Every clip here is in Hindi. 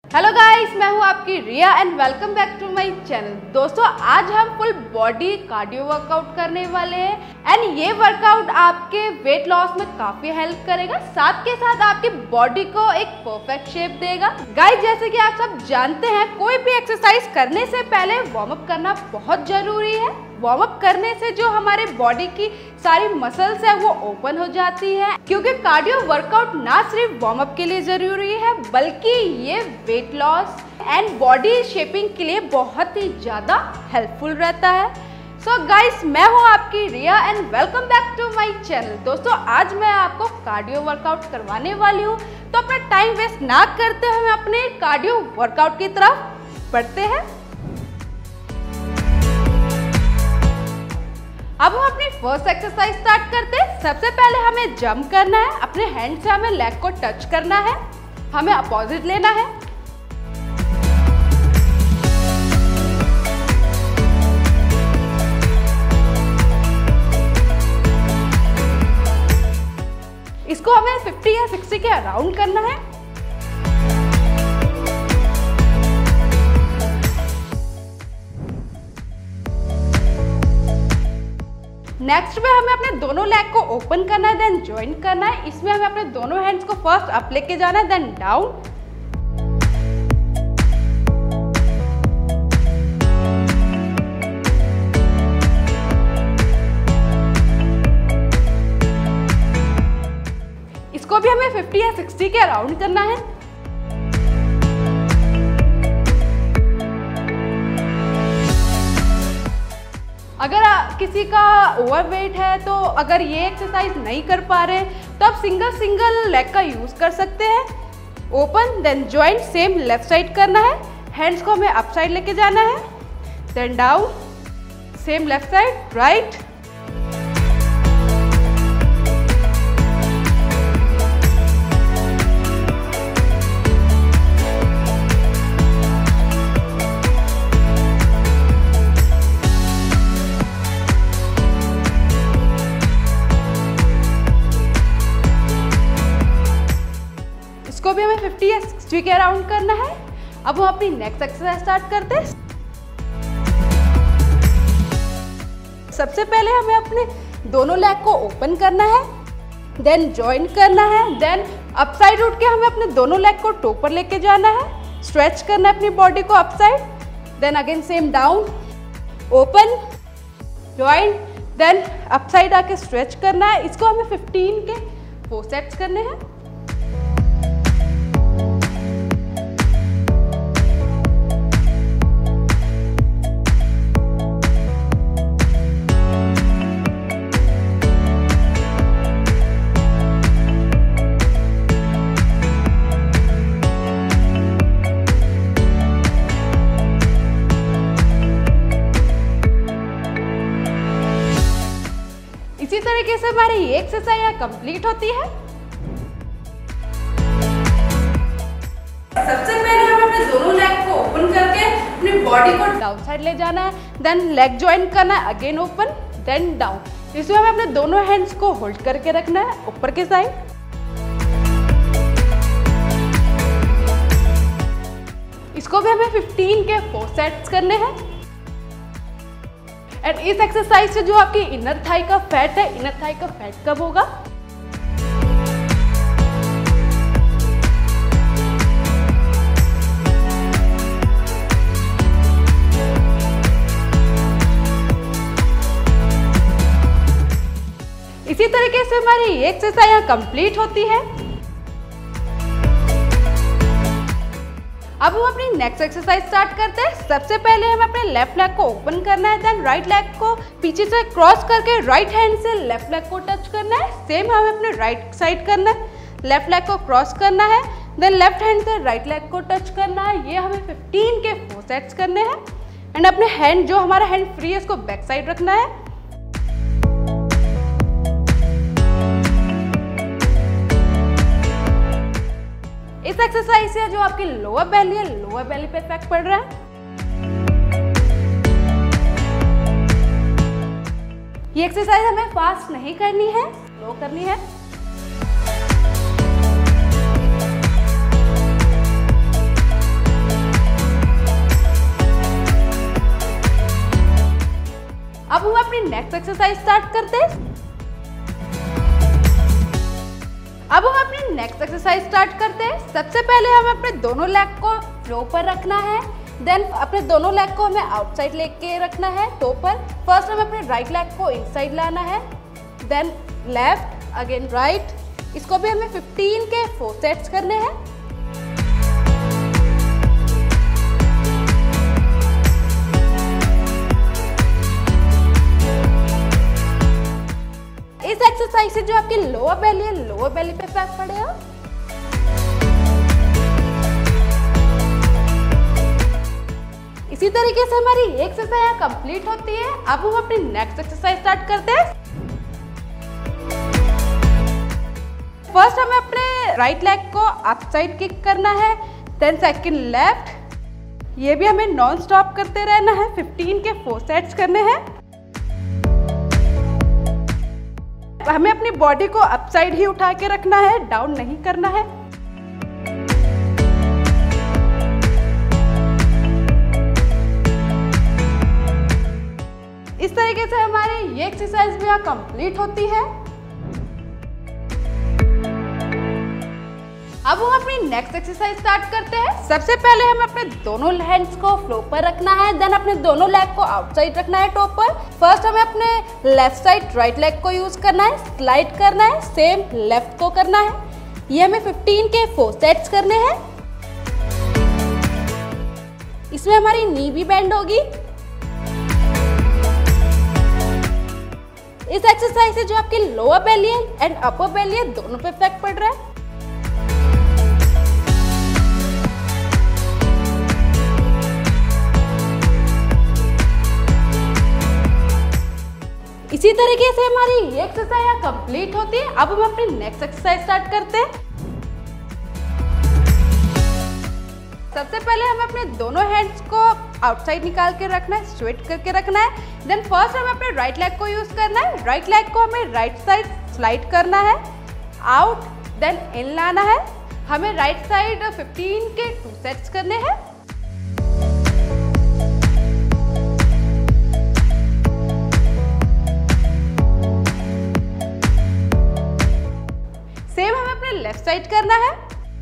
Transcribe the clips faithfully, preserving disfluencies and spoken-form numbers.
हेलो गाइस, मैं हूं आपकी Riya and welcome back to my channel. दोस्तों, आज हम फुल बॉडी कार्डियो वर्कआउट करने वाले हैं एंड ये वर्कआउट आपके वेट लॉस में काफी हेल्प करेगा, साथ के साथ आपकी बॉडी को एक परफेक्ट शेप देगा। गाइस, जैसे कि आप सब जानते हैं, कोई भी एक्सरसाइज करने से पहले वार्म अप करना बहुत जरूरी है। वार्म अप करने से जो हमारे बॉडी की सारी मसल्स है वो ओपन हो जाती है, क्योंकि कार्डियो वर्कआउट ना सिर्फ वार्म अप के लिए जरूरी है बल्कि ये weight loss and body shaping के लिए बहुत ही ज्यादा हेल्पफुल रहता है। सो गाइस, मैं हूँ आपकी Riya and welcome back to my channel. दोस्तों, आज मैं आपको कार्डियो वर्कआउट करवाने वाली हूँ, तो अपना टाइम वेस्ट ना करते हुए हम अपने कार्डियो वर्कआउट की तरफ बढ़ते हैं। अब हम अपनी फर्स्ट एक्सरसाइज स्टार्ट करते हैं। सबसे पहले हमें जंप करना है, अपने हैंड से हमें लेग को टच करना है, हमें अपोजिट लेना है। इसको हमें पचास या साठ के अराउंड करना है। नेक्स्ट में हमें अपने दोनों लेग को ओपन करना है, देन ज्वाइन करना है। इसमें हमें अपने दोनों हैंड्स को फर्स्ट अप लेके जाना है, देन डाउन। इसको भी हमें पचास या साठ के अराउंड करना है। अगर किसी का ओवरवेट है तो अगर ये एक्सरसाइज नहीं कर पा रहे तो आप सिंगल सिंगल लेग का यूज कर सकते हैं। Open then joint, same left side करना है। हैंड्स को हमें अप साइड लेके जाना है, then down, same left side, right. इसको भी हमें पचास या साठ के अराउंड करना है। अब हम अपनी नेक्स्ट एक्सरसाइज स्टार्ट करते हैं। सबसे पहले हमें अपने दोनों लेग को ओपन करना है, देन ज्वाइन करना है, देन अप साइड उठ के हमें अपने दोनों लेग को टो पर लेके जाना है, स्ट्रेच करना है अपनी बॉडी को up side, then again same down, open, join, then up side आके स्ट्रेच करना है। इसको हमें पंद्रह के फोर सेट्स करने हैं। इसी तरीके से हमारी ये एक्सरसाइज कंप्लीट होती है। सबसे पहले हम अपने दोनों लेग को ओपन करके अपनी बॉडी को डाउन साइड ले जाना है, देन लेग ज्वाइन करना है, अगेन ओपन, देन डाउन। इसमें हमें अपने दोनों हैंड्स को होल्ड करके रखना है ऊपर के साइड। इसको भी हमें पंद्रह के फोर सेट्स करने हैं। एंड इस एक्सरसाइज से जो आपकी इनर थाई का फैट है, इनर थाई का फैट कब होगा। इसी तरीके से हमारी ये एक्सरसाइज कंप्लीट होती है। अब हम अपनी नेक्स्ट एक्सरसाइज स्टार्ट करते हैं। सबसे पहले हमें अपने लेफ्ट लेग को ओपन करना है, देन राइट लेग को पीछे से क्रॉस करके राइट हैंड से लेफ्ट लेग को टच करना है। सेम हमें अपने राइट साइड करना है, लेफ्ट लेग को क्रॉस करना है, देन लेफ्ट हैंड से राइट लेग को टच करना है। ये हमें पंद्रह के फोर सेट्स करने हैं। एंड अपने हैंड, जो हमारा हैंड फ्री है, उसको बैक साइड रखना है। इस एक्सरसाइज से जो आपकी लोअर बेली है, लोअर बेली पे इफेक्ट पड़ रहा है। ये एक्सरसाइज हमें फास्ट नहीं करनी है, स्लो करनी है। एक्सरसाइज स्टार्ट करते हैं। अब हम अपनी नेक्स्ट एक्सरसाइज स्टार्ट करते हैं। सबसे पहले हमें अपने दोनों लेग को फ्लो पर रखना है, देन अपने दोनों लेग को हमें आउटसाइड लेके रखना है टो पर। फर्स्ट हमें अपने राइट लेग को इनसाइड लाना है, देन लेफ्ट, अगेन राइट। इसको भी हमें फिफ्टीन के फोर सेट्स करने हैं। इस एक्सरसाइज से जो आपकी लोअर बेली है, लोअर बेली पे इफेक्ट पड़ेगा। इसी तरीके से हमारी ये एक्सरसाइज कंप्लीट होती है। अब हम अपनी नेक्स्ट एक्सरसाइज स्टार्ट करते हैं। फर्स्ट हमें अपने राइट लेग को अप साइड किक करना है, देन सेकंड लेफ्ट। ये भी हमें नॉन स्टॉप करते रहना है। फिफ्टीन के फोर सेट्स करने हैं। हमें अपनी बॉडी को अप साइड ही उठा के रखना है, डाउन नहीं करना है। इस तरीके से हमारी ये एक्सरसाइज भी यहाँ कंप्लीट होती है। अब हम अपनी नेक्स्ट एक्सरसाइज स्टार्ट करते हैं। सबसे पहले हमें अपने दोनों हैंड्स को फ्लो पर रखना है, देन अपने दोनों लेग को आउटसाइड रखना है टॉप पर। फर्स्ट हमें अपने लेफ्ट साइड राइट लेग को यूज करना है, स्लाइड करना है, सेम लेफ्ट को करना है। ये हमें फिफ्टीन के फोर सेट्स करने हैं। इसमें हमारी नी भी बेंड होगी। इस एक्सरसाइज से जो आपकी लोअर बेली है एंड अपर बेली है, दोनों पे इफेक्ट पड़ रहा है। इसी तरीके से हमारी ये एक्सरसाइज कंप्लीट होती है। अब हम अपनी नेक्स्ट एक्सरसाइज स्टार्ट करते हैं। सबसे पहले हमें अपने दोनों हैंड्स को आउटसाइड निकाल के रखना है, स्ट्रेट करके रखना है। देन फर्स्ट हमें अपने राइट लेग को यूज करना है। राइट लेग को हमें राइट साइड स्लाइड करना है, आउट, देन इन लाना है। हमें राइट साइड फिफ्टीन के टू सेट्स करने हैं। सेम हमें अपने लेफ्ट साइड करना है।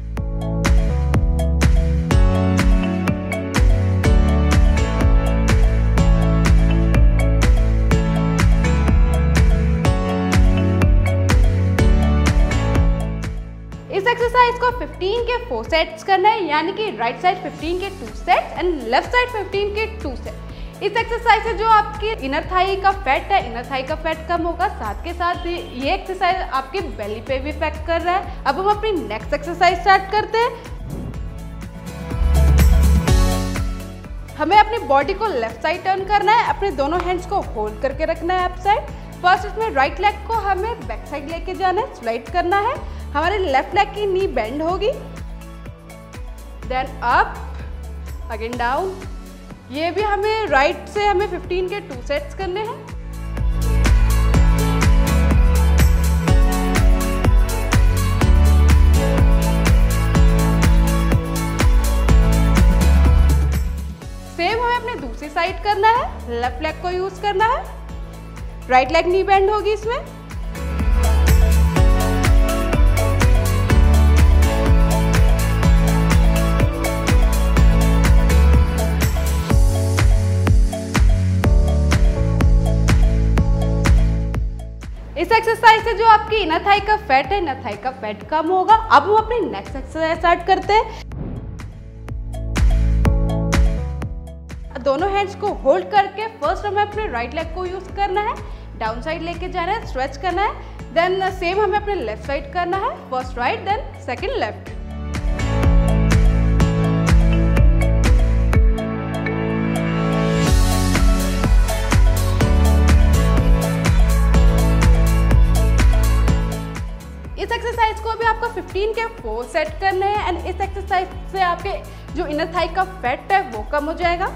इस एक्सरसाइज को फिफ्टीन के फोर सेट्स करना है, यानी कि राइट साइड फिफ्टीन के two sets and left side fifteen के टू सेट्स। इस एक्सरसाइज से जो आपकी इनर थाई का फैट है, इनर थाई का फैट कम होगा। साथ के साथ ये एक्सरसाइज आपकी बेली पे भी इफेक्ट कर रहा है। अब हम अपनी नेक्स्ट एक्सरसाइज स्टार्ट करते हैं। हमें अपनी बॉडी को लेफ्ट साइड टर्न करना है, अपने दोनों हैंड्स को होल्ड करके रखना है अप साइड। फर्स्ट इसमें राइट लेग को हमें बैक साइड लेके जाना है, स्लाइड करना है। हमारे लेफ्ट लेग की नी बेंड होगी, देन अप, अगेन डाउन। ये भी हमें राइट से हमें फिफ्टीन के टू सेट्स करने हैं। सेम हमें अपने दूसरी साइड करना है। लेफ्ट लेग को यूज करना है, राइट लेग नी बेंड होगी इसमें। इस एक्सरसाइज से जो आपकी इनर थाई का फैट है, इनर थाई का फैट कम होगा। अब हम अपनी नेक्स्ट एक्सरसाइज स्टार्ट करते हैं। दोनों हैंड्स को होल्ड करके फर्स्ट हमें अपने राइट लेग को यूज करना है, डाउन साइड लेके जाना है, स्ट्रेच करना है। देन सेम हमें अपने लेफ्ट साइड करना है, first right then second left. इस एक्सरसाइज को भी आपको फिफ्टीन के फोर सेट करने हैं एंड इस एक्सरसाइज से आपके जो इनर थाई का फैट है वो कम हो जाएगा।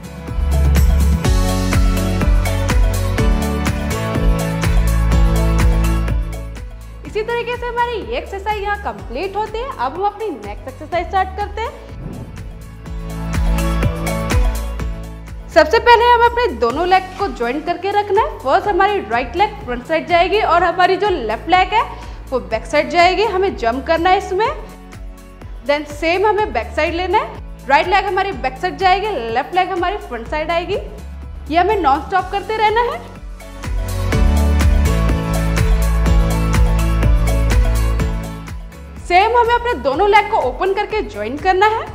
इसी तरीके से हमारी ये एक्सरसाइज यहाँ कंप्लीट होती है। अब हम अपनी नेक्स्ट एक्सरसाइज स्टार्ट करते हैं। सबसे पहले हमें अपने दोनों लेग को ज्वाइन करके रखना है। फर्स्ट हमारी राइट लेग फ्रंट साइड जाएगी और हमारी जो लेफ्ट लेग है वो बैक साइड जाएगी। हमें जंप करना है इसमें। देन सेम हमें बैक साइड लेना है। राइट लेग हमारी बैक साइड जाएगी, लेफ्ट लेग हमारी फ्रंट साइड आएगी। ये हमें नॉन स्टॉप करते रहना है। सेम हमें अपने दोनों लेग को ओपन करके ज्वाइन करना है।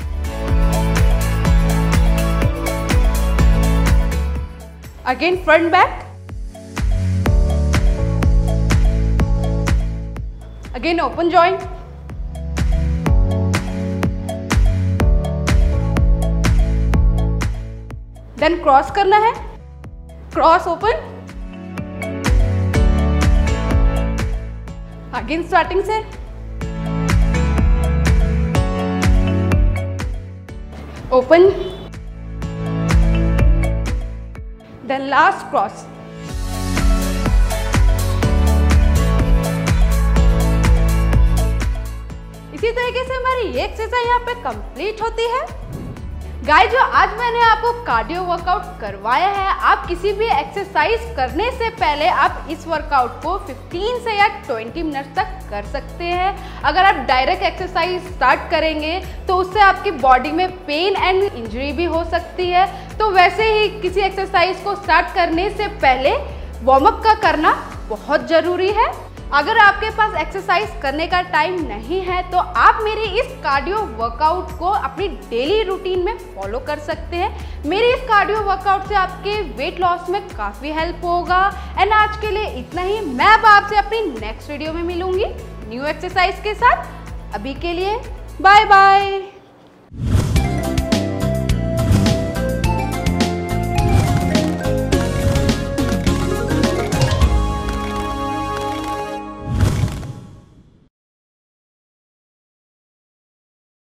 Again front back, again open join, then cross करना है, क्रॉस ओपन, अगेन स्टार्टिंग से, ओपन, देन लास्ट क्रॉस। इसी तरीके से हमारी ये एक्सरसाइज यहाँ पे कंप्लीट होती है। गाइस, जो आज मैंने आपको कार्डियो वर्कआउट करवाया है, आप किसी भी एक्सरसाइज करने से पहले आप इस वर्कआउट को पंद्रह से या बीस मिनट तक कर सकते हैं। अगर आप डायरेक्ट एक्सरसाइज स्टार्ट करेंगे तो उससे आपकी बॉडी में पेन एंड इंजरी भी हो सकती है। तो वैसे ही किसी एक्सरसाइज को स्टार्ट करने से पहले वार्म अप का करना बहुत ज़रूरी है। अगर आपके पास एक्सरसाइज करने का टाइम नहीं है तो आप मेरी इस कार्डियो वर्कआउट को अपनी डेली रूटीन में फॉलो कर सकते हैं। मेरी इस कार्डियो वर्कआउट से आपके वेट लॉस में काफ़ी हेल्प होगा। एंड आज के लिए इतना ही। मैं अब आपसे अपनी नेक्स्ट वीडियो में मिलूंगी न्यू एक्सरसाइज के साथ। अभी के लिए बाय बाय।